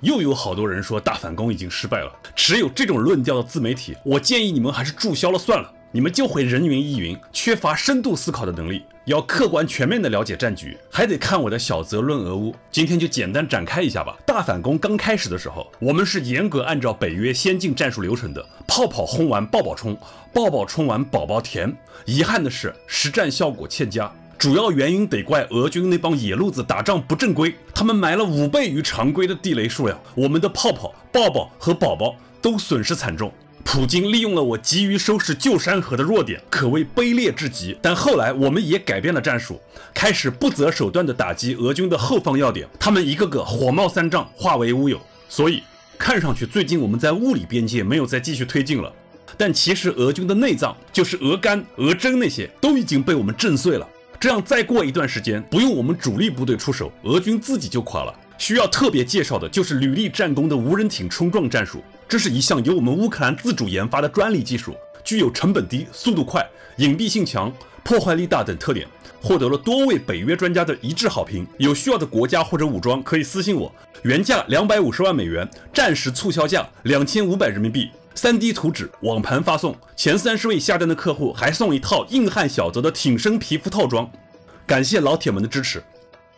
又有好多人说大反攻已经失败了。持有这种论调的自媒体，我建议你们还是注销了算了。你们就会人云亦云，缺乏深度思考的能力。要客观全面的了解战局，还得看我的小则论俄乌。今天就简单展开一下吧。大反攻刚开始的时候，我们是严格按照北约先进战术流程的，泡泡轰完抱抱冲，抱抱冲完宝宝甜。遗憾的是，实战效果欠佳。主要原因得怪俄军那帮野路子打仗不正规，他们埋了5倍于常规的地雷数量，我们的泡泡、抱抱和宝宝都损失惨重。普京利用了我急于收拾旧山河的弱点，可谓卑劣至极。但后来我们也改变了战术，开始不择手段地打击俄军的后方要点，他们一个个火冒三丈，化为乌有。所以看上去最近我们在物理边界没有再继续推进了，但其实俄军的内脏，就是俄肝、俄胗那些，都已经被我们震碎了。这样再过一段时间，不用我们主力部队出手，俄军自己就垮了。需要特别介绍的就是履历战功的无人艇冲撞战术，这是一项由我们乌克兰自主研发的专利技术，具有成本低、速度快、隐蔽性强、破坏力大等特点，获得了多位北约专家的一致好评。有需要的国家或者武装可以私信我，原价250万美元，暂时促销价2500人民币。3D 图纸网盘发送，前30位下单的客户还送一套硬汉小泽的挺身皮肤套装。感谢老铁们的支持，